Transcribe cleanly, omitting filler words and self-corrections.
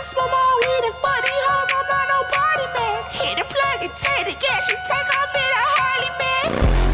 smoke more weed and fuck these hoes, I'm not no party man. Hit the plug and take the gas, you take off in a Harley, man.